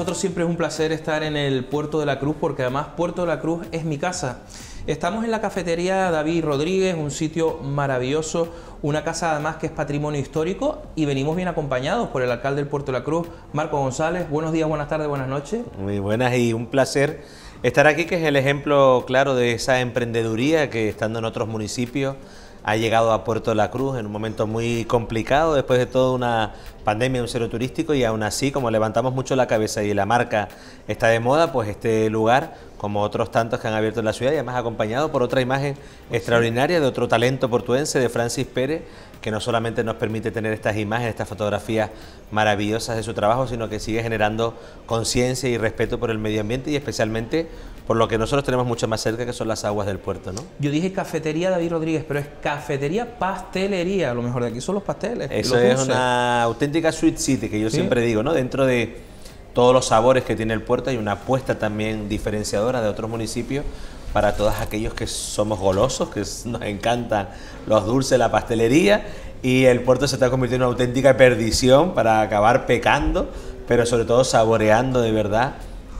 nosotros siempre es un placer estar en el Puerto de la Cruz, porque además Puerto de la Cruz es mi casa. Estamos en la cafetería David Rodríguez, un sitio maravilloso, una casa además que es patrimonio histórico, y venimos bien acompañados por el alcalde del Puerto de la Cruz, Marco González. Buenos días, buenas tardes, buenas noches. Muy buenas y un placer estar aquí, que es el ejemplo claro de esa emprendeduría que, estando en otros municipios, ha llegado a Puerto de la Cruz en un momento muy complicado después de toda una pandemia, un cero turístico, y aún así, como levantamos mucho la cabeza y la marca está de moda, pues este lugar, como otros tantos que han abierto en la ciudad, y además acompañado por otra imagen extraordinaria de otro talento portuense, de Francis Pérez, que no solamente nos permite tener estas imágenes, estas fotografías maravillosas de su trabajo, sino que sigue generando conciencia y respeto por el medio ambiente, y especialmente por lo que nosotros tenemos mucho más cerca, que son las aguas del puerto, ¿no? Yo dije cafetería David Rodríguez, pero es cafetería pastelería. Lo mejor de aquí son los pasteles. Eso es una auténtica sweet city, que yo siempre digo, ¿no? Dentro de todos los sabores que tiene el puerto hay una apuesta también diferenciadora de otros municipios para todos aquellos que somos golosos, que nos encantan los dulces, la pastelería, y el puerto se está convirtiendo en una auténtica perdición para acabar pecando, pero sobre todo saboreando de verdad.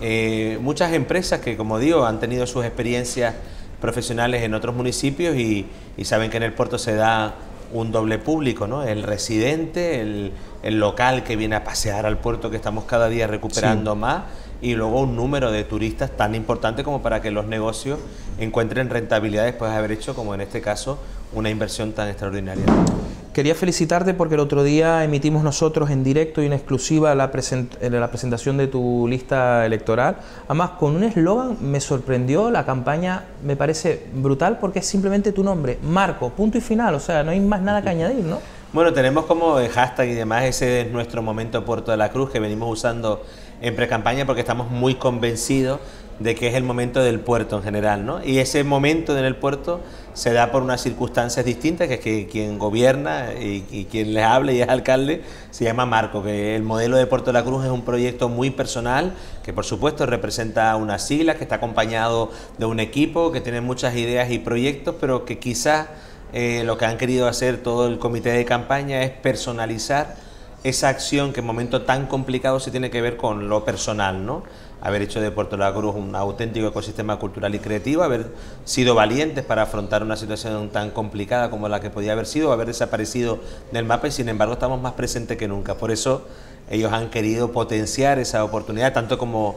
Muchas empresas que, como digo, han tenido sus experiencias profesionales en otros municipios y saben que en el puerto se da un doble público, ¿no? El residente, el local que viene a pasear al puerto, que estamos cada día recuperando más, y luego un número de turistas tan importante como para que los negocios encuentren rentabilidad después de haber hecho, como en este caso, una inversión tan extraordinaria. Quería felicitarte porque el otro día emitimos nosotros en directo y en exclusiva la presentación de tu lista electoral. Además, con un eslogan me sorprendió, la campaña me parece brutal porque es simplemente tu nombre, Marco, punto y final, o sea, no hay más nada que añadir, ¿no? Bueno, tenemos como hashtag y demás, ese es nuestro momento Puerto de la Cruz, que venimos usando en pre-campaña porque estamos muy convencidos de que es el momento del puerto en general, ¿no? Y ese momento en el puerto se da por unas circunstancias distintas, que es que quien gobierna y quien les habla y es alcalde se llama Marco, que el modelo de Puerto de la Cruz es un proyecto muy personal, que por supuesto representa unas siglas, que está acompañado de un equipo, que tiene muchas ideas y proyectos, pero que quizás lo que han querido hacer todo el comité de campaña es personalizar esa acción que en momentos tan complicados se tiene que ver con lo personal, ¿no? Haber hecho de Puerto de la Cruz un auténtico ecosistema cultural y creativo, haber sido valientes para afrontar una situación tan complicada como la que podía haber sido, haber desaparecido del mapa, y sin embargo estamos más presentes que nunca. Por eso ellos han querido potenciar esa oportunidad, tanto como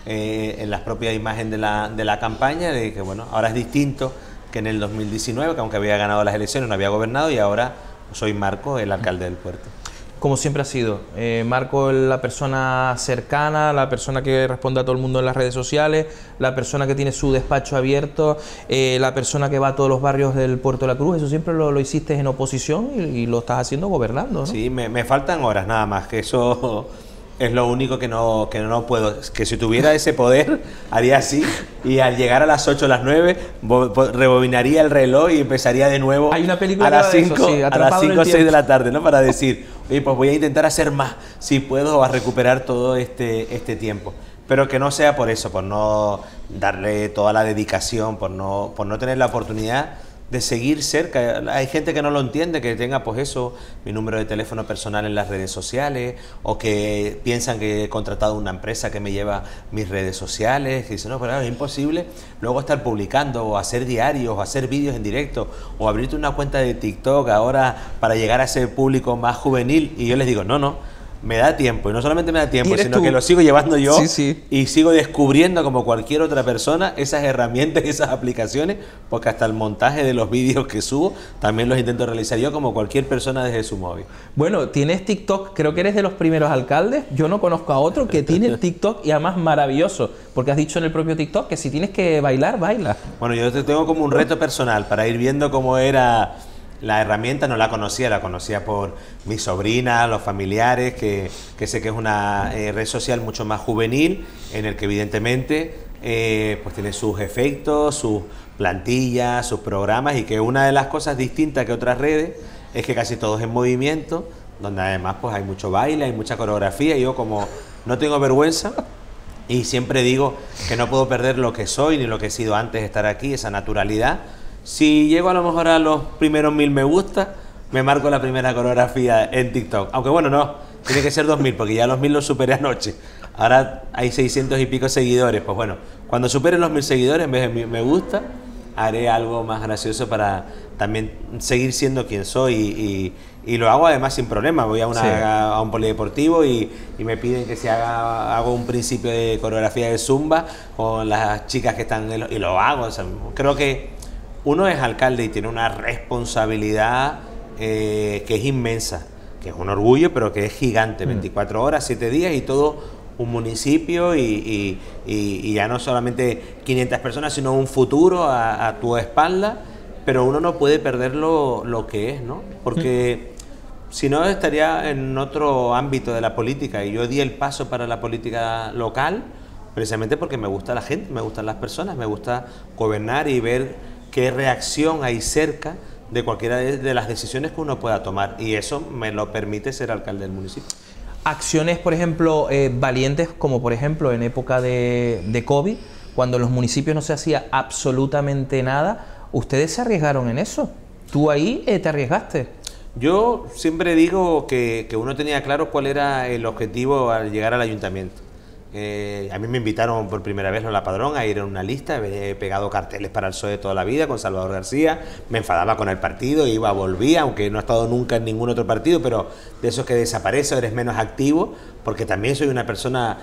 en la propia imagen de la campaña, de que bueno, ahora es distinto que en el 2019, que aunque había ganado las elecciones no había gobernado, y ahora soy Marco, el alcalde del puerto. Como siempre ha sido, Marco es la persona cercana, la persona que responde a todo el mundo en las redes sociales, la persona que tiene su despacho abierto, la persona que va a todos los barrios del Puerto de la Cruz. Eso siempre lo hiciste en oposición y lo estás haciendo gobernando, ¿no? Sí, me faltan horas nada más, que eso es lo único que no puedo. Que si tuviera ese poder, haría así, y al llegar a las 8 o las 9, rebobinaría el reloj y empezaría de nuevo. Hay una película a las 5 o 6 de la tarde, ¿no? Para decir, oye, pues voy a intentar hacer más, si puedo, a recuperar todo este tiempo. Pero que no sea por eso, por no darle toda la dedicación, por no tener la oportunidad de seguir cerca. Hay gente que no lo entiende, que tenga pues eso, mi número de teléfono personal en las redes sociales, o que piensan que he contratado una empresa que me lleva mis redes sociales, que dicen, no, pero es imposible luego estar publicando, o hacer diarios, o hacer vídeos en directo, o abrirte una cuenta de TikTok ahora para llegar a ese público más juvenil. Y yo les digo, no, me da tiempo, y no solamente me da tiempo, sino que lo sigo llevando yo, y sigo descubriendo, como cualquier otra persona, esas herramientas y esas aplicaciones, porque hasta el montaje de los vídeos que subo también los intento realizar yo, como cualquier persona, desde su móvil. Bueno, tienes TikTok, creo que eres de los primeros alcaldes, yo no conozco a otro que tiene TikTok, y además maravilloso, porque has dicho en el propio TikTok que si tienes que bailar, baila. Bueno, yo te tengo como un reto personal para ir viendo cómo era. La herramienta no la conocía por mi sobrina, los familiares, que sé que es una red social mucho más juvenil, en el que evidentemente pues tiene sus efectos, sus plantillas, sus programas, y que una de las cosas distintas que otras redes es que casi todo es en movimiento, donde además pues hay mucho baile, hay mucha coreografía, y yo, como no tengo vergüenza y siempre digo que no puedo perder lo que soy ni lo que he sido antes de estar aquí, esa naturalidad. Si llego a lo mejor a los primeros 1000 me gusta, me marco la primera coreografía en TikTok. Aunque bueno, no, tiene que ser 2000, porque ya los 1000 los superé anoche. ahora hay 600 y pico seguidores. Pues bueno, cuando superen los 1000 seguidores, en vez de me gusta, haré algo más gracioso para también seguir siendo quien soy y lo hago además sin problema. Voy a un polideportivo y me piden que hago un principio de coreografía de zumba con las chicas que están y lo hago. O sea, creo que uno es alcalde y tiene una responsabilidad que es inmensa, que es un orgullo, pero que es gigante. 24 horas, 7 días y todo un municipio y ya no solamente 500 personas, sino un futuro a tu espalda, pero uno no puede perder lo que es, ¿no? Porque si no estaría en otro ámbito de la política, y yo di el paso para la política local precisamente porque me gusta la gente, me gustan las personas, me gusta gobernar y ver qué reacción hay cerca de cualquiera de las decisiones que uno pueda tomar, y eso me lo permite ser alcalde del municipio. Acciones, por ejemplo, valientes, como por ejemplo en época de COVID, cuando en los municipios no se hacía absolutamente nada, ¿ustedes se arriesgaron en eso? ¿Tú ahí te arriesgaste? Yo siempre digo que uno tenía claro cuál era el objetivo al llegar al ayuntamiento. A mí me invitaron por primera vez Lola Padrón a ir en una lista, he pegado carteles para el PSOE toda la vida con Salvador García, me enfadaba con el partido, iba, volvía, aunque no he estado nunca en ningún otro partido, pero de esos que desaparece, eres menos activo, porque también soy una persona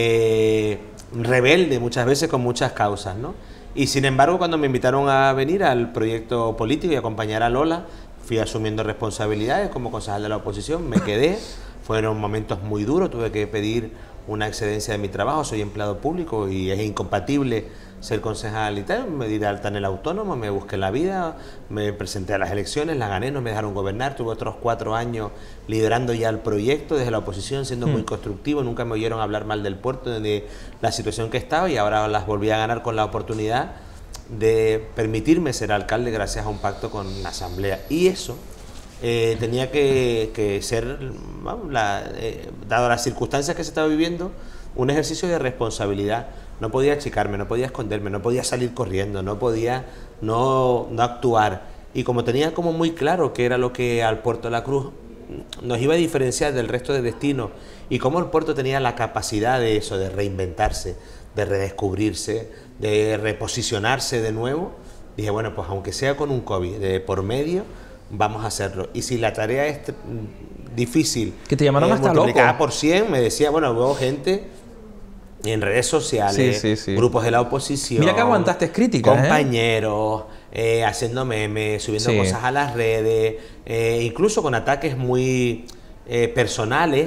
rebelde muchas veces con muchas causas, ¿no? Y sin embargo, cuando me invitaron a venir al proyecto político y acompañar a Lola, fui asumiendo responsabilidades como concejal de la oposición, me quedé, fueron momentos muy duros, tuve que pedir una excedencia de mi trabajo, soy empleado público y es incompatible ser concejal y tal. Me di de alta en el autónomo, me busqué la vida, me presenté a las elecciones, las gané, no me dejaron gobernar, tuve otros 4 años liderando ya el proyecto desde la oposición, siendo muy constructivo, nunca me oyeron hablar mal del puerto, de la situación que estaba, y ahora las volví a ganar con la oportunidad de permitirme ser alcalde gracias a un pacto con la asamblea, y eso tenía que ser, vamos, dado las circunstancias que se estaba viviendo, un ejercicio de responsabilidad. No podía achicarme, no podía esconderme, no podía salir corriendo, no podía no actuar. Y como tenía como muy claro que era lo que al Puerto de la Cruz nos iba a diferenciar del resto de destinos, y cómo el puerto tenía la capacidad de eso, de reinventarse, de redescubrirse, de reposicionarse de nuevo, dije, bueno, pues aunque sea con un COVID de por medio, vamos a hacerlo. Y si la tarea es difícil, que te llamaron hasta multiplicada loco por 100, me decía, bueno, veo gente en redes sociales, grupos de la oposición, mira que aguantaste críticas, compañeros, haciendo memes, subiendo cosas a las redes, incluso con ataques muy personales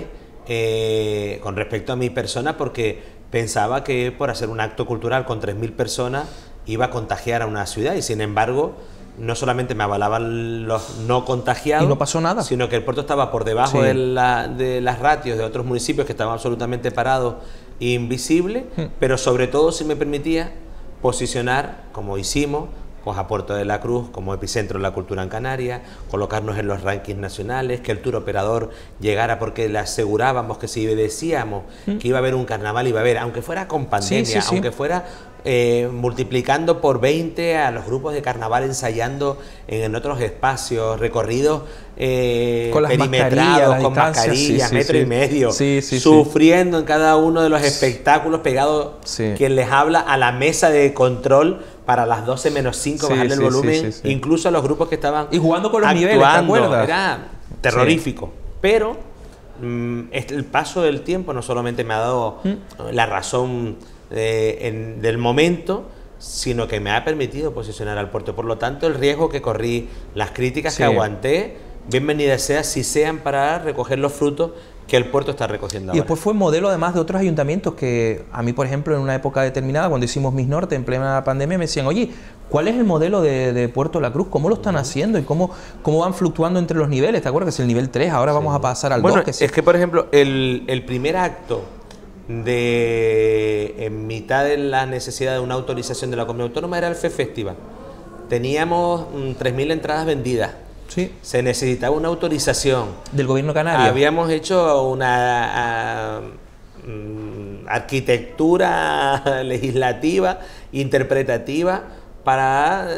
con respecto a mi persona, porque pensaba que por hacer un acto cultural con 3000 personas iba a contagiar a una ciudad, y sin embargo no solamente me avalaban los no contagiados, y no pasó nada, sino que el puerto estaba por debajo de las ratios de otros municipios que estaban absolutamente parados e invisibles, pero sobre todo si me permitía posicionar, como hicimos, pues a Puerto de la Cruz como epicentro de la cultura en Canarias, colocarnos en los rankings nacionales, que el tour operador llegara, porque le asegurábamos que si decíamos que iba a haber un carnaval, iba a haber, aunque fuera con pandemia, aunque fuera multiplicando por 20 a los grupos de carnaval ensayando en otros espacios, recorridos con las perimetrados, con mascarillas, metro y medio, sufriendo en cada uno de los espectáculos, pegados quien les habla a la mesa de control para las 12 menos 5 bajarle el volumen, incluso a los grupos que estaban y jugando con los actuando, niveles, ¿te acuerdas? Era terrorífico, pero el paso del tiempo no solamente me ha dado la razón del momento, sino que me ha permitido posicionar al puerto. Por lo tanto, el riesgo que corrí, las críticas que aguanté, bienvenidas sean, si sean para recoger los frutos que el puerto está recogiendo ahora. Y después fue modelo además de otros ayuntamientos que a mí, por ejemplo, en una época determinada, cuando hicimos Miss Norte en plena pandemia, me decían, oye, ¿cuál es el modelo de Puerto La Cruz? ¿Cómo lo están haciendo? ¿Y cómo van fluctuando entre los niveles? ¿Te acuerdas que es el nivel 3? Ahora vamos a pasar al 2. Es que, por ejemplo, el primer acto en mitad de la necesidad de una autorización de la Comunidad Autónoma era el FE Festival. Teníamos 3000 entradas vendidas. Se necesitaba una autorización del gobierno canario. Habíamos hecho una arquitectura legislativa, interpretativa, para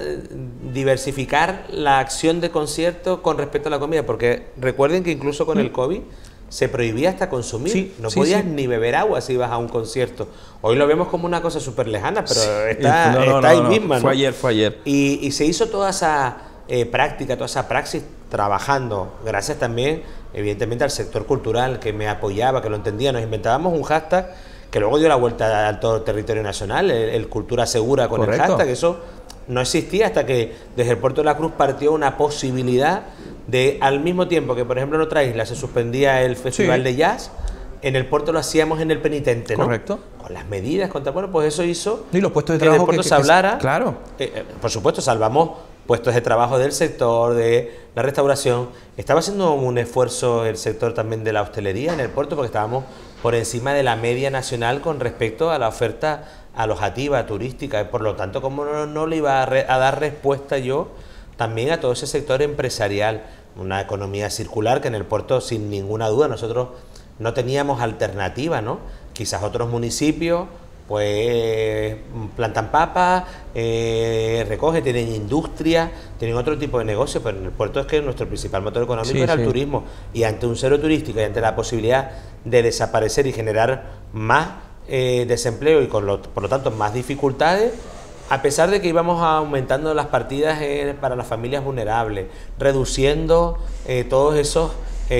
diversificar la acción de concierto con respecto a la comida, porque recuerden que incluso con el COVID se prohibía hasta consumir. Sí, no sí, podías sí. ni beber agua si ibas a un concierto. Hoy lo vemos como una cosa súper lejana, pero está, No, está ahí misma, ¿no? Fue ayer. Y se hizo toda esa práctica, toda esa praxis trabajando, gracias también, evidentemente, al sector cultural que me apoyaba, que lo entendía. Nos inventábamos un hashtag que luego dio la vuelta al todo el territorio nacional, el Cultura Segura con Correcto. el hashtag. Eso no existía hasta que desde el Puerto de la Cruz partió una posibilidad de, al mismo tiempo que, por ejemplo, en otra isla se suspendía el Festival de Jazz, en el puerto lo hacíamos en el Penitente, ¿no? Correcto. Con las medidas, bueno, pues eso hizo Y los puestos de que trabajo del puerto se hablara. Claro. Por supuesto, salvamos puestos de trabajo del sector, de la restauración. Estaba haciendo un esfuerzo el sector también de la hostelería en el puerto, porque estábamos por encima de la media nacional con respecto a la oferta alojativa, turística, y por lo tanto, como no le iba a dar respuesta yo también a todo ese sector empresarial, una economía circular que en el puerto, sin ninguna duda, nosotros no teníamos alternativa, ¿no? Quizás otros municipios pues plantan papas, recogen, tienen industria, tienen otro tipo de negocio, pero en el puerto es que nuestro principal motor económico era el turismo, y ante un cero turístico y ante la posibilidad de desaparecer y generar más desempleo y por lo tanto más dificultades, a pesar de que íbamos aumentando las partidas para las familias vulnerables, reduciendo todos esos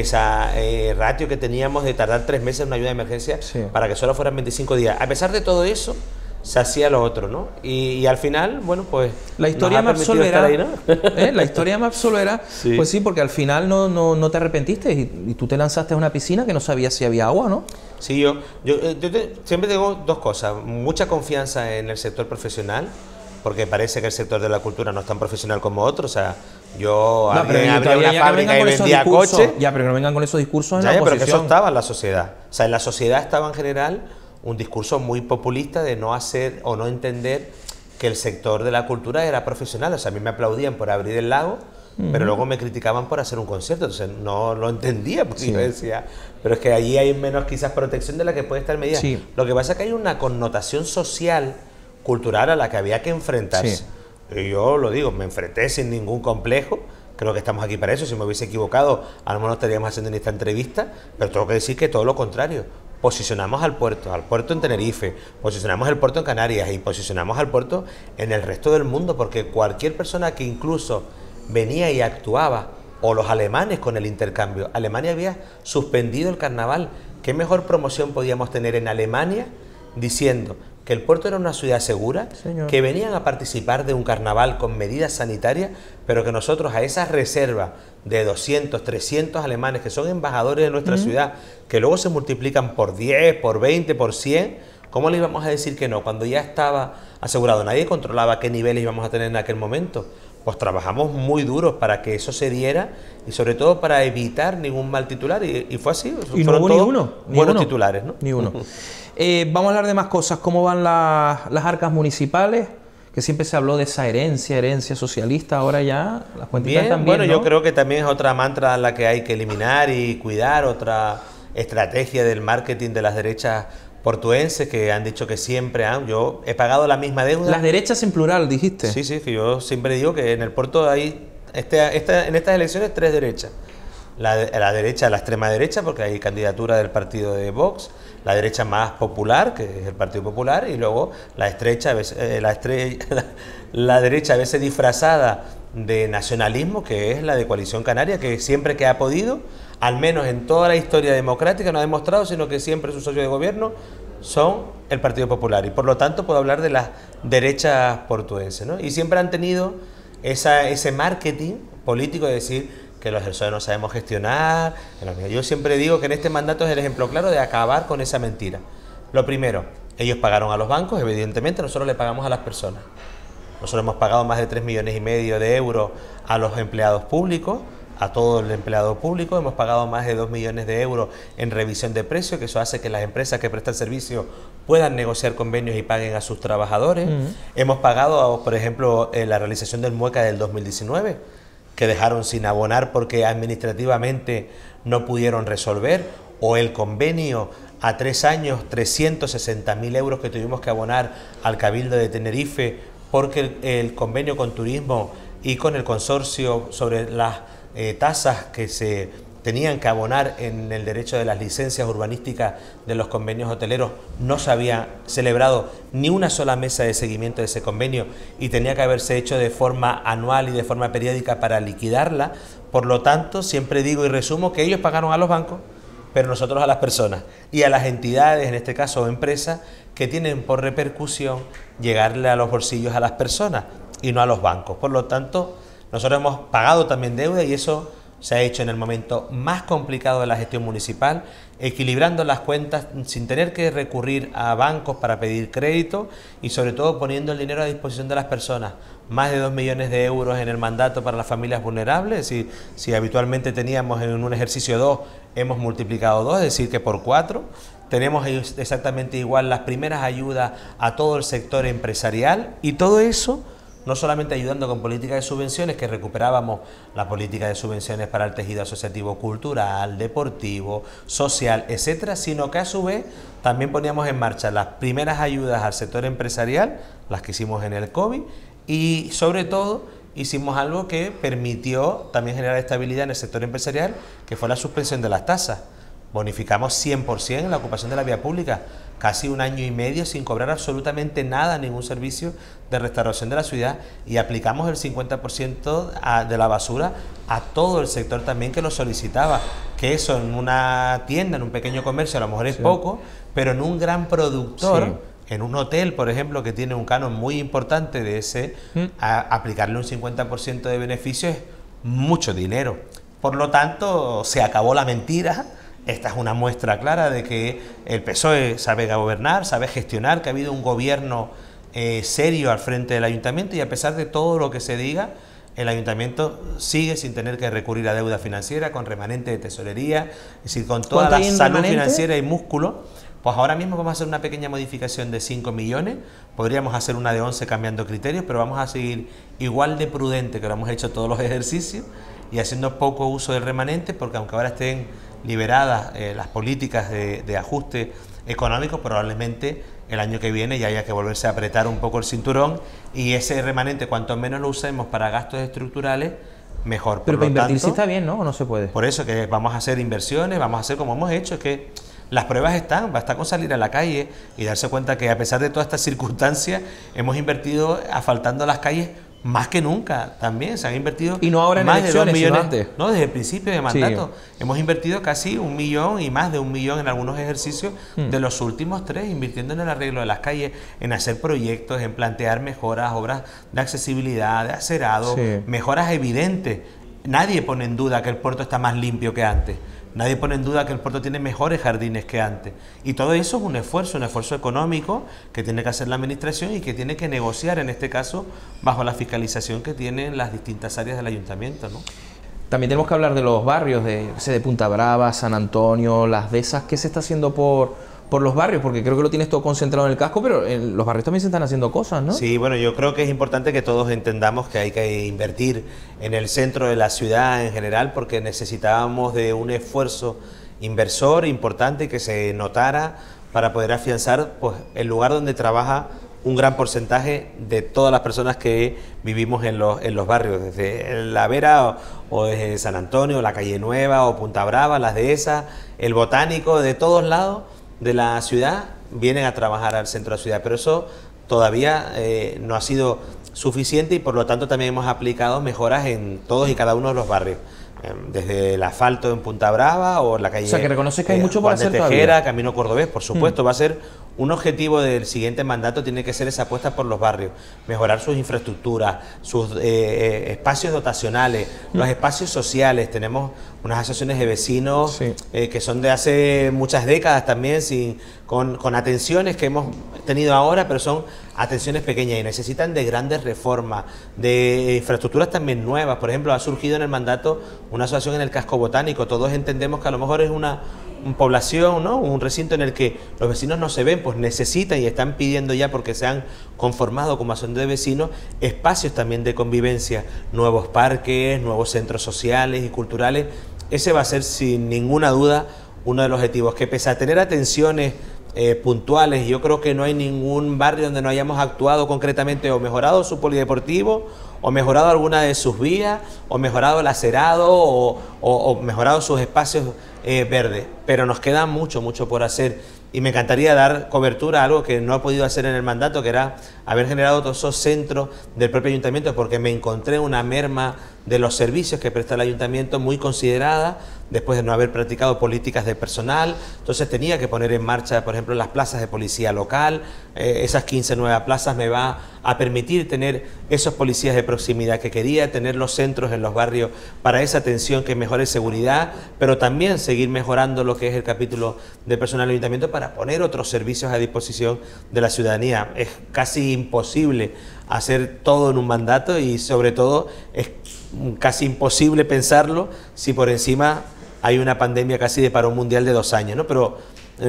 ratio que teníamos de tardar 3 meses en una ayuda de emergencia para que solo fueran 25 días. A pesar de todo eso, se hacía lo otro, ¿no? Y al final, bueno, pues la historia me absolverá, ahí, ¿no? La historia me absolverá, sí. Pues sí, porque al final no te arrepentiste y tú te lanzaste a una piscina que no sabías si había agua, ¿no? Sí, yo siempre tengo dos cosas: mucha confianza en el sector profesional, porque parece que el sector de la cultura no es tan profesional como otros. O sea, yo abría una fábrica y vendía coches. Ya, pero que no vengan con esos discursos en la pero oposición. que eso estaba en la sociedad. O sea, en la sociedad estaba en general un discurso muy populista de no hacer o no entender que el sector de la cultura era profesional. O sea, a mí me aplaudían por abrir el lago, pero luego me criticaban por hacer un concierto. Entonces no lo entendía, porque yo decía, pero es que allí hay menos quizás protección de la que puede estar medida. Sí. Lo que pasa es que hay una connotación social, cultural, a la que había que enfrentarse. Sí. Y yo lo digo, me enfrenté sin ningún complejo. Creo que estamos aquí para eso. Si me hubiese equivocado, a lo mejor no estaríamos haciendo en esta entrevista, pero tengo que decir que todo lo contrario. Posicionamos al puerto en Tenerife, posicionamos el puerto en Canarias y posicionamos al puerto en el resto del mundo, porque cualquier persona que incluso venía y actuaba, o los alemanes con el intercambio. Alemania había suspendido el carnaval. ¿Qué mejor promoción podíamos tener en Alemania diciendo que el puerto era una ciudad segura, que venían a participar de un carnaval con medidas sanitarias, pero que nosotros a esas reservas de 200, 300 alemanes que son embajadores de nuestra ciudad, que luego se multiplican por 10, por 20, por 100, ¿cómo le íbamos a decir que no? Cuando ya estaba asegurado, nadie controlaba qué niveles íbamos a tener en aquel momento. Pues trabajamos muy duros para que eso se diera y sobre todo para evitar ningún mal titular, y fue así. Y no hubo ni uno. Buenos titulares, ¿no? Ni uno. Vamos a hablar de más cosas. ¿Cómo van las arcas municipales? Que siempre se habló de esa herencia socialista, ahora ya las cuentitas también, bueno, ¿no? Yo creo que también es otra mantra a la que hay que eliminar y cuidar, otra estrategia del marketing de las derechas portuenses que han dicho que siempre yo he pagado la misma deuda. Las derechas en plural, dijiste. Sí, que yo siempre digo que en el puerto hay en estas elecciones 3 derechas. La derecha, la extrema derecha, porque hay candidatura del partido de Vox, la derecha más popular, que es el Partido Popular, y luego la derecha a veces disfrazada de nacionalismo, que es la de Coalición Canaria, que siempre que ha podido, al menos en toda la historia democrática, no ha demostrado, sino que siempre sus socios de gobierno son el Partido Popular, y por lo tanto puedo hablar de las derechas portuenses, ¿no? Y siempre han tenido ese marketing político de decir que los PSOE no sabemos gestionar. Yo siempre digo que en este mandato es el ejemplo claro de acabar con esa mentira. Lo primero, ellos pagaron a los bancos, evidentemente nosotros le pagamos a las personas. Nosotros hemos pagado más de 3,5 millones de euros a los empleados públicos, a todo el empleado público. Hemos pagado más de 2 millones de euros en revisión de precios, que eso hace que las empresas que prestan servicio puedan negociar convenios y paguen a sus trabajadores. Hemos pagado, por ejemplo, la realización del MUECA del 2019, que dejaron sin abonar porque administrativamente no pudieron resolver, o el convenio a 3 años, 360.000 euros que tuvimos que abonar al Cabildo de Tenerife, porque el convenio con turismo y con el consorcio sobre las tasas que se tenían que abonar en el derecho de las licencias urbanísticas de los convenios hoteleros, no se había celebrado ni una sola mesa de seguimiento de ese convenio y tenía que haberse hecho de forma anual y de forma periódica para liquidarla. Por lo tanto, siempre digo y resumo que ellos pagaron a los bancos, pero nosotros a las personas y a las entidades, en este caso empresas, que tienen por repercusión llegarle a los bolsillos a las personas y no a los bancos. Por lo tanto, nosotros hemos pagado también deuda y eso se ha hecho en el momento más complicado de la gestión municipal, equilibrando las cuentas sin tener que recurrir a bancos para pedir crédito y sobre todo poniendo el dinero a disposición de las personas. Más de 2 millones de euros en el mandato para las familias vulnerables, si habitualmente teníamos en un ejercicio 2, hemos multiplicado 2, es decir que por 4. Tenemos exactamente igual las primeras ayudas a todo el sector empresarial y todo eso no solamente ayudando con políticas de subvenciones, que recuperábamos la política de subvenciones para el tejido asociativo cultural, deportivo, social, etcétera, sino que a su vez también poníamos en marcha las primeras ayudas al sector empresarial, las que hicimos en el COVID, y sobre todo hicimos algo que permitió también generar estabilidad en el sector empresarial, que fue la suspensión de las tasas. Bonificamos 100% la ocupación de la vía pública, casi 1 año y medio sin cobrar absolutamente nada, ningún servicio de restauración de la ciudad, y aplicamos el 50% de la basura a todo el sector también que lo solicitaba, que eso en una tienda, en un pequeño comercio a lo mejor es poco, pero en un gran productor, en un hotel, por ejemplo, que tiene un canon muy importante de ese, aplicarle un 50% de beneficio es mucho dinero. Por lo tanto, se acabó la mentira. Esta es una muestra clara de que el PSOE sabe gobernar, sabe gestionar, que ha habido un gobierno serio al frente del ayuntamiento y a pesar de todo lo que se diga, el ayuntamiento sigue sin tener que recurrir a deuda financiera, con remanente de tesorería, es decir, con toda la salud financiera y músculo. Pues ahora mismo vamos a hacer una pequeña modificación de 5 millones, podríamos hacer una de 11 cambiando criterios, pero vamos a seguir igual de prudente que lo hemos hecho todos los ejercicios y haciendo poco uso del remanente, porque aunque ahora estén liberadas las políticas de ajuste económico, probablemente el año que viene ya haya que volverse a apretar un poco el cinturón y ese remanente, cuanto menos lo usemos para gastos estructurales, mejor. Pero para invertir sí está bien, ¿no? ¿O no se puede? Por eso que vamos a hacer inversiones, vamos a hacer como hemos hecho, es que las pruebas están, basta con salir a la calle y darse cuenta que a pesar de todas estas circunstancias hemos invertido asfaltando las calles más que nunca. También se han invertido y no ahora en más de 2 millones, antes. no, desde el principio de mandato. Hemos invertido casi 1 millón y más de 1 millón en algunos ejercicios de los últimos 3, invirtiendo en el arreglo de las calles, en hacer proyectos, en plantear mejoras, obras de accesibilidad, de acerado, mejoras evidentes. Nadie pone en duda que el puerto está más limpio que antes. Nadie pone en duda que el puerto tiene mejores jardines que antes. Y todo eso es un esfuerzo económico que tiene que hacer la administración y que tiene que negociar, en este caso, bajo la fiscalización que tienen las distintas áreas del ayuntamiento, ¿no? También tenemos que hablar de los barrios, de Punta Brava, San Antonio, Las Dehesas. ¿Qué se está haciendo por los barrios? Porque creo que lo tienes todo concentrado en el casco, pero en los barrios también se están haciendo cosas, ¿no? Sí, bueno, yo creo que es importante que todos entendamos que hay que invertir en el centro de la ciudad en general, porque necesitábamos de un esfuerzo inversor importante que se notara para poder afianzar pues, el lugar donde trabaja un gran porcentaje de todas las personas que vivimos en los barrios, desde La Vera o desde San Antonio, la Calle Nueva o Punta Brava, Las Dehesas, el Botánico, de todos lados de la ciudad vienen a trabajar al centro de la ciudad, pero eso todavía no ha sido suficiente y por lo tanto también hemos aplicado mejoras en todos y cada uno de los barrios, desde el asfalto en Punta Brava o en la calle, o sea, que reconoces que hay mucho por hacer Tejera, todavía. Camino Cordobés, por supuesto, va a ser un objetivo del siguiente mandato, tiene que ser esa apuesta por los barrios, mejorar sus infraestructuras, sus espacios dotacionales, los espacios sociales. Tenemos unas asociaciones de vecinos que son de hace muchas décadas también, con atenciones que hemos tenido ahora, pero son atenciones pequeñas y necesitan de grandes reformas, de infraestructuras también nuevas. Por ejemplo, ha surgido en el mandato una asociación en el casco botánico. Todos entendemos que a lo mejor es una población, ¿no? Un recinto en el que los vecinos no se ven, pues necesitan y están pidiendo ya, porque se han conformado como asociación de vecinos, espacios también de convivencia, nuevos parques, nuevos centros sociales y culturales. Ese va a ser sin ninguna duda uno de los objetivos, que pese a tener atenciones puntuales. Yo creo que no hay ningún barrio donde no hayamos actuado concretamente o mejorado su polideportivo, o mejorado alguna de sus vías, o mejorado el acerado, o mejorado sus espacios verdes. Pero nos queda mucho por hacer. Y me encantaría dar cobertura a algo que no he podido hacer en el mandato, que era haber generado todos esos centros del propio ayuntamiento, porque me encontré una merma de los servicios que presta el ayuntamiento muy considerada, después de no haber practicado políticas de personal. Entonces tenía que poner en marcha, por ejemplo, las plazas de policía local. Esas 15 nuevas plazas me va a permitir tener esos policías de proximidad que quería, tener los centros en los barrios para esa atención que mejore seguridad, pero también seguir mejorando lo que es el capítulo de personal del ayuntamiento para poner otros servicios a disposición de la ciudadanía. Es casi imposible hacer todo en un mandato, y sobre todo es casi imposible pensarlo si por encima hay una pandemia casi de paro mundial de 2 años, ¿no? Pero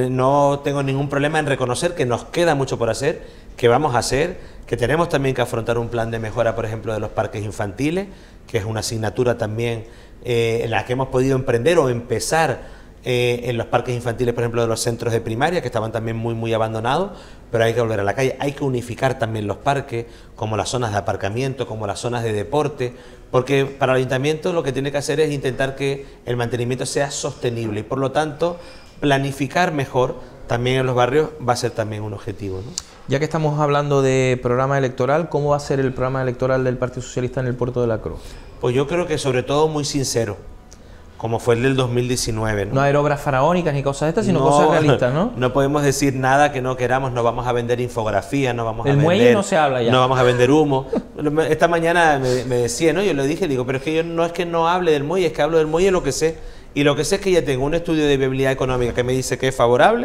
no tengo ningún problema en reconocer que nos queda mucho por hacer, que vamos a hacer, que tenemos también que afrontar un plan de mejora, por ejemplo, de los parques infantiles, que es una asignatura también en la que hemos podido emprender o empezar en los parques infantiles, por ejemplo, de los centros de primaria, que estaban también muy abandonados, pero hay que volver a la calle. Hay que unificar también los parques, como las zonas de aparcamiento, como las zonas de deporte, porque para el ayuntamiento lo que tiene que hacer es intentar que el mantenimiento sea sostenible, y por lo tanto planificar mejor también en los barrios va a ser también un objetivo, ¿no? Ya que estamos hablando de programa electoral, ¿cómo va a ser el programa electoral del Partido Socialista en el Puerto de la Cruz? Pues yo creo que sobre todo muy sincero, como fue el del 2019, ¿no? No hay obras faraónicas ni cosas de estas, sino cosas realistas, ¿no? No podemos decir nada que no queramos, no vamos a vender infografía, no vamos a vender... El muelle no se habla ya. No vamos a vender humo. Esta mañana me decía, ¿no? Yo le dije, digo, pero es que yo no es que no hable del muelle, es que hablo del muelle lo que sé. Y lo que sé es que ya tengo un estudio de viabilidad económica que me dice que es favorable,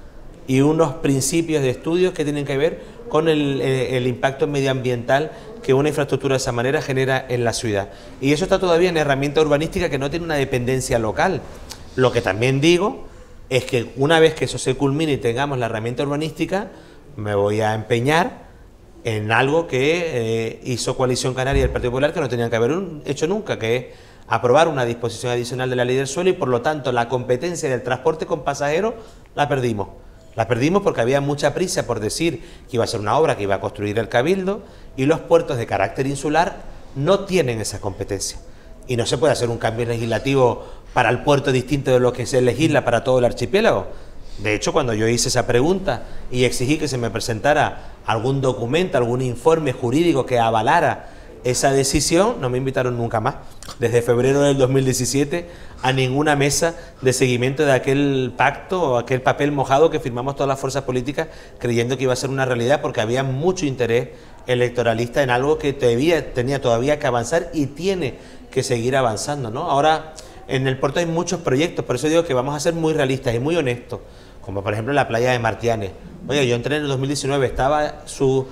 y unos principios de estudios que tienen que ver con el impacto medioambiental que una infraestructura de esa manera genera en la ciudad. Y eso está todavía en herramienta urbanística que no tiene una dependencia local. Lo que también digo es que una vez que eso se culmine y tengamos la herramienta urbanística, me voy a empeñar en algo que hizo Coalición Canaria y el Partido Popular, que no tenían que haber hecho nunca, que es aprobar una disposición adicional de la ley del suelo, y por lo tanto la competencia del transporte con pasajeros la perdimos. La perdimos porque había mucha prisa por decir que iba a ser una obra que iba a construir el Cabildo, y los puertos de carácter insular no tienen esa competencia. Y no se puede hacer un cambio legislativo para el puerto distinto de lo que se legisla para todo el archipiélago. De hecho, cuando yo hice esa pregunta y exigí que se me presentara algún documento, algún informe jurídico que avalara esa decisión, no me invitaron nunca más, desde febrero del 2017, a ninguna mesa de seguimiento de aquel pacto o aquel papel mojado que firmamos todas las fuerzas políticas, creyendo que iba a ser una realidad, porque había mucho interés electoralista en algo que tenía todavía que avanzar y tiene que seguir avanzando, ¿no? Ahora, en el puerto hay muchos proyectos, por eso digo que vamos a ser muy realistas y muy honestos, como por ejemplo la playa de Martianes. Oye, yo entré en el 2019, estaba su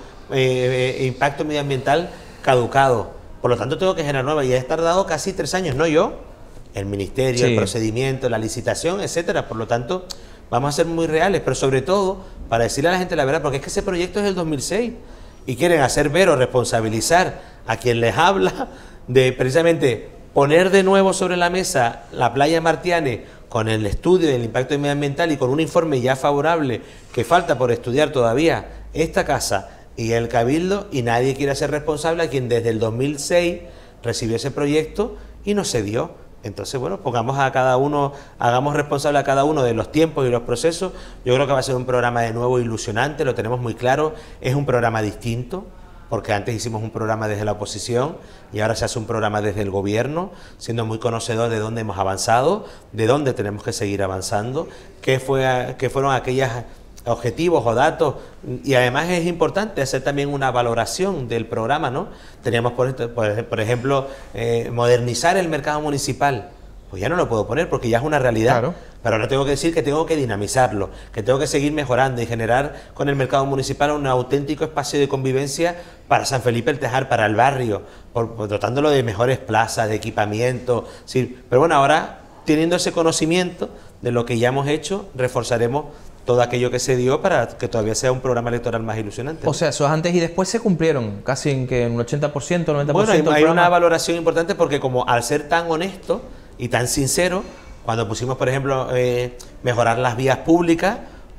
impacto medioambiental caducado, por lo tanto tengo que generar nueva, y he tardado casi 3 años, no yo, el ministerio, sí, el procedimiento, la licitación, etcétera. Por lo tanto, vamos a ser muy reales, pero sobre todo para decirle a la gente la verdad, porque es que ese proyecto es del 2006 y quieren hacer ver o responsabilizar a quien les habla de precisamente poner de nuevo sobre la mesa la playa Martianes con el estudio del impacto medioambiental y con un informe ya favorable que falta por estudiar todavía esta casa y el Cabildo, y nadie quiere ser responsable a quien desde el 2006 recibió ese proyecto y no se dio. Entonces, bueno, pongamos a cada uno, hagamos responsable a cada uno de los tiempos y los procesos. Yo creo que va a ser un programa de nuevo ilusionante, lo tenemos muy claro, es un programa distinto, porque antes hicimos un programa desde la oposición y ahora se hace un programa desde el gobierno, siendo muy conocedor de dónde hemos avanzado, de dónde tenemos que seguir avanzando, qué fueron aquellos objetivos o datos, y además es importante hacer también una valoración del programa, ¿no? Teníamos, por ejemplo, modernizar el mercado municipal. Pues ya no lo puedo poner porque ya es una realidad. Claro. Pero ahora tengo que decir que tengo que dinamizarlo, que tengo que seguir mejorando y generar con el mercado municipal un auténtico espacio de convivencia para San Felipe el Tejar, para el barrio, dotándolo de mejores plazas, de equipamiento. Sí. Pero bueno, ahora, teniendo ese conocimiento de lo que ya hemos hecho, reforzaremos todo aquello que se dio para que todavía sea un programa electoral más ilusionante. O sea, esos antes y después se cumplieron, casi en que un 80%, 90%. Bueno, hay una valoración importante porque como al ser tan honesto y tan sincero, cuando pusimos, por ejemplo, mejorar las vías públicas,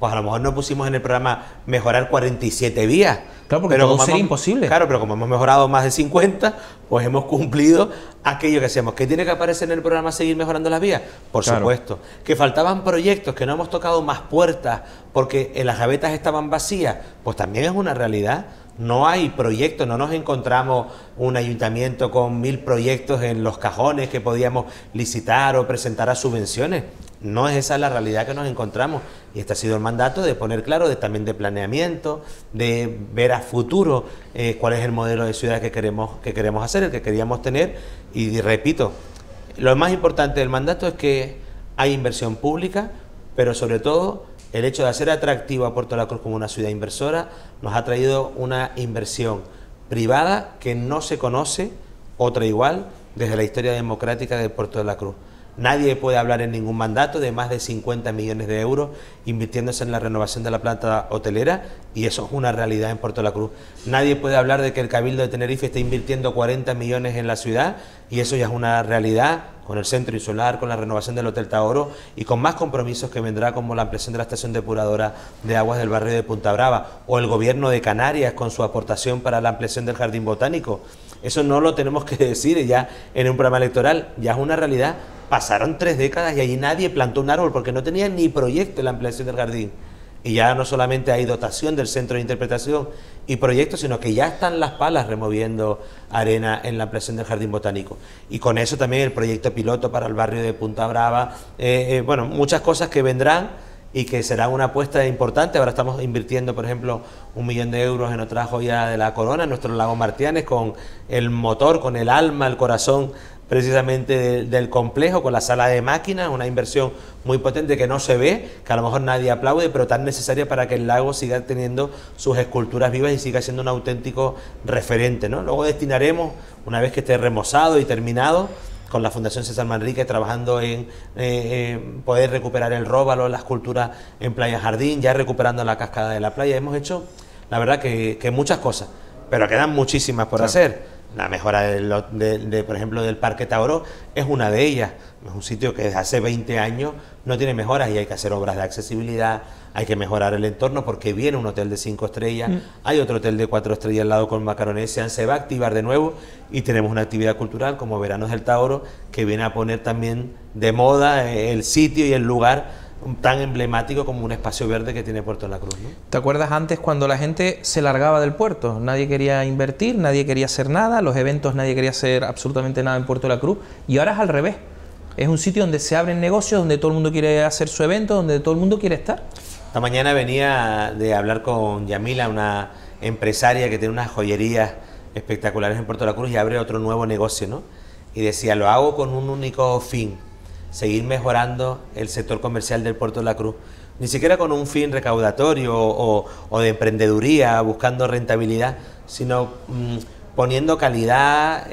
pues a lo mejor no pusimos en el programa mejorar 47 vías. Claro, porque todo sería imposible. Claro, pero como hemos mejorado más de 50, pues hemos cumplido aquello que hacíamos. ¿Que tiene que aparecer en el programa seguir mejorando las vías? Por supuesto. ¿Que faltaban proyectos, que no hemos tocado más puertas porque las gavetas estaban vacías? Pues también es una realidad. No hay proyectos, no nos encontramos un ayuntamiento con 1000 proyectos en los cajones que podíamos licitar o presentar a subvenciones. No es esa la realidad que nos encontramos. Y este ha sido el mandato de poner claro, también de planeamiento, de ver a futuro cuál es el modelo de ciudad que queremos hacer, el que queríamos tener. Y repito, lo más importante del mandato es que hay inversión pública, pero sobre todo el hecho de hacer atractivo a Puerto de la Cruz como una ciudad inversora nos ha traído una inversión privada que no se conoce, otra igual, desde la historia democrática de Puerto de la Cruz. Nadie puede hablar en ningún mandato de más de 50 millones de euros invirtiéndose en la renovación de la planta hotelera, y eso es una realidad en Puerto de la Cruz. Nadie puede hablar de que el Cabildo de Tenerife está invirtiendo 40 millones en la ciudad, y eso ya es una realidad, con el centro insular, con la renovación del Hotel Taoro y con más compromisos que vendrá, como la ampliación de la estación depuradora de aguas del barrio de Punta Brava, o el gobierno de Canarias con su aportación para la ampliación del jardín botánico. Eso no lo tenemos que decir ya en un programa electoral, ya es una realidad. Pasaron 3 décadas y allí nadie plantó un árbol porque no tenía ni proyecto la ampliación del jardín. Y ya no solamente hay dotación del centro de interpretación y proyectos, sino que ya están las palas removiendo arena en la ampliación del jardín botánico. Y con eso también el proyecto piloto para el barrio de Punta Brava. Bueno, muchas cosas que vendrán y que será una apuesta importante. Ahora estamos invirtiendo, por ejemplo, 1 millón de euros en otra joya de la corona, en nuestro lago Martianes, con el motor, con el alma, el corazón precisamente del complejo, con la sala de máquinas, una inversión muy potente que no se ve, que a lo mejor nadie aplaude, pero tan necesaria para que el lago siga teniendo sus esculturas vivas y siga siendo un auténtico referente, ¿no? Luego destinaremos, una vez que esté remozado y terminado, con la Fundación César Manrique trabajando en poder recuperar el róbalo, la escultura en Playa Jardín, ya recuperando la cascada de la playa. Hemos hecho, la verdad, que muchas cosas, pero quedan muchísimas por hacer. La mejora, por ejemplo, del Parque Taoro es una de ellas. Es un sitio que desde hace 20 años no tiene mejoras y hay que hacer obras de accesibilidad, hay que mejorar el entorno porque viene un hotel de 5 estrellas, hay otro hotel de 4 estrellas al lado con Macaronesia, se va a activar de nuevo y tenemos una actividad cultural como Veranos del Taoro que viene a poner también de moda el sitio y el lugar tan emblemático como un espacio verde que tiene Puerto de la Cruz, ¿no? ¿Te acuerdas antes cuando la gente se largaba del puerto? Nadie quería invertir, nadie quería hacer nada, los eventos nadie quería hacer absolutamente nada en Puerto de la Cruz, y ahora es al revés. Es un sitio donde se abren negocios, donde todo el mundo quiere hacer su evento, donde todo el mundo quiere estar. Esta mañana venía de hablar con Yamila, una empresaria que tiene unas joyerías espectaculares en Puerto de la Cruz y abre otro nuevo negocio, ¿no? Y decía, lo hago con un único fin: seguir mejorando el sector comercial del Puerto de la Cruz, ni siquiera con un fin recaudatorio o de emprendeduría, buscando rentabilidad, sino poniendo calidad,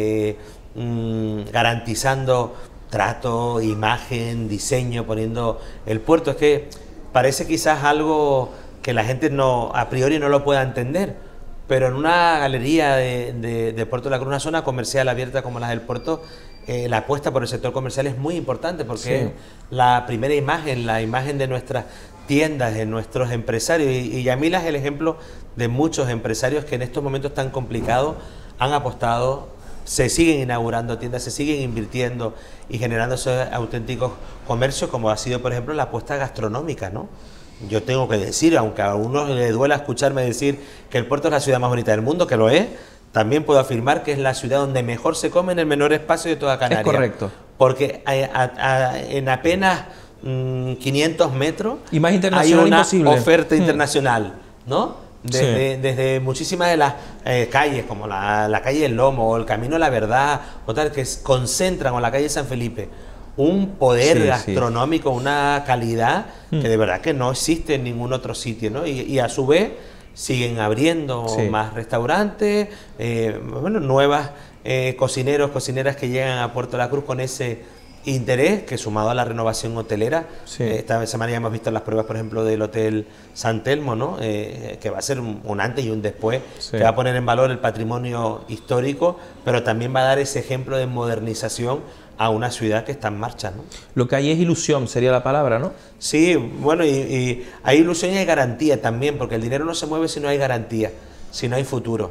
garantizando trato, imagen, diseño, poniendo el puerto. Es que parece quizás algo que la gente a priori no lo pueda entender, pero en una galería de Puerto de la Cruz, una zona comercial abierta como la del puerto, la apuesta por el sector comercial es muy importante porque es la primera imagen, la imagen de nuestras tiendas, de nuestros empresarios. Y Yamila es el ejemplo de muchos empresarios que en estos momentos tan complicados han apostado, se siguen inaugurando tiendas, se siguen invirtiendo y generando esos auténticos comercios, como ha sido, por ejemplo, la apuesta gastronómica, ¿no? Yo tengo que decir, aunque a uno le duela escucharme decir que el puerto es la ciudad más bonita del mundo, que lo es, también puedo afirmar que es la ciudad donde mejor se come en el menor espacio de toda Canarias. Es correcto. Porque en apenas 500 metros y más internacional hay una imposible. Oferta internacional, ¿no? Desde muchísimas de las calles, como la calle del Lomo, o el Camino de la Verdad, o tal, que concentran, o la calle San Felipe, un poder gastronómico, una calidad que de verdad que no existe en ningún otro sitio, ¿no? Y a su vez siguen abriendo más restaurantes, bueno, nuevas cocineros, cocineras que llegan a Puerto de la Cruz con ese interés que, sumado a la renovación hotelera, Sí. esta semana ya hemos visto las pruebas, por ejemplo, del Hotel San Telmo, ¿no? Que va a ser un antes y un después, Sí. que va a poner en valor el patrimonio histórico, pero también va a dar ese ejemplo de modernización a una ciudad que está en marcha, ¿no? Lo que hay es ilusión, sería la palabra, ¿no? Sí, bueno, y hay ilusión y hay garantía también, porque el dinero no se mueve si no hay garantía, si no hay futuro.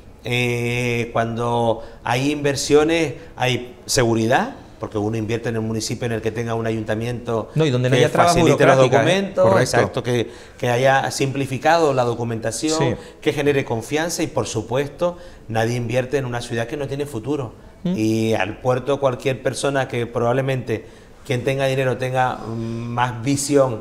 Cuando hay inversiones, hay seguridad, porque uno invierte en el municipio en el que tenga un ayuntamiento No, y donde no que haya trabas facilite los burocráticas, documentos, Correcto. exacto, que haya simplificado la documentación, Sí. que genere confianza y, por supuesto, nadie invierte en una ciudad que no tiene futuro. Y al puerto, cualquier persona que probablemente, quien tenga dinero, tenga más visión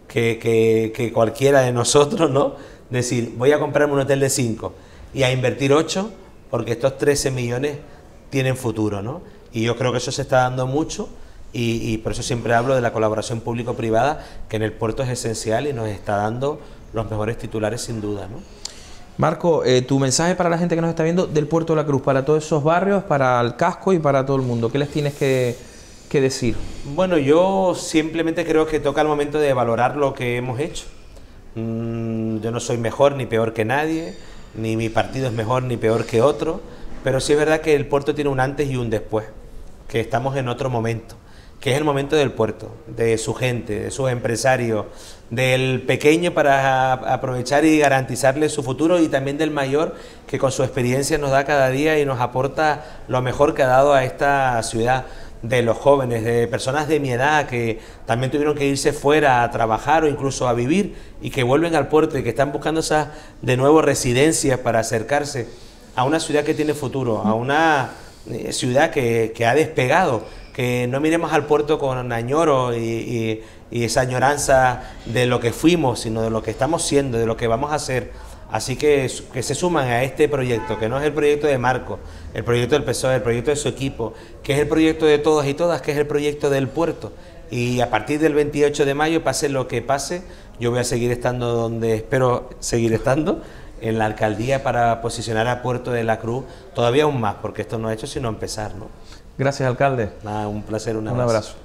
que cualquiera de nosotros, ¿no? Decir, voy a comprarme un hotel de 5 y a invertir 8, porque estos 13 millones tienen futuro, ¿no? Y yo creo que eso se está dando mucho, y por eso siempre hablo de la colaboración público-privada, que en el puerto es esencial y nos está dando los mejores titulares sin duda, ¿no? Marco, tu mensaje para la gente que nos está viendo del Puerto de la Cruz, para todos esos barrios, para el casco y para todo el mundo, ¿qué les tienes que decir? Bueno, yo simplemente creo que toca el momento de valorar lo que hemos hecho. Yo no soy mejor ni peor que nadie, ni mi partido es mejor ni peor que otro, pero sí es verdad que el puerto tiene un antes y un después, que estamos en otro momento, que es el momento del puerto, de su gente, de sus empresarios, del pequeño para aprovechar y garantizarle su futuro, y también del mayor, que con su experiencia nos da cada día y nos aporta lo mejor que ha dado a esta ciudad, de los jóvenes, de personas de mi edad que también tuvieron que irse fuera a trabajar o incluso a vivir y que vuelven al puerto y que están buscando esas de nuevo residencias para acercarse a una ciudad que tiene futuro, a una ciudad que ha despegado, que no miremos al puerto con añoro y esa añoranza de lo que fuimos, sino de lo que estamos siendo, de lo que vamos a hacer. Así que se suman a este proyecto, que no es el proyecto de Marco, el proyecto del PSOE, el proyecto de su equipo, que es el proyecto de todos y todas, que es el proyecto del puerto. Y a partir del 28 de mayo, pase lo que pase, yo voy a seguir estando donde espero seguir estando, en la alcaldía, para posicionar a Puerto de la Cruz todavía aún más, porque esto no ha hecho sino empezar, ¿no? Gracias, alcalde. Nada, un placer, Un abrazo.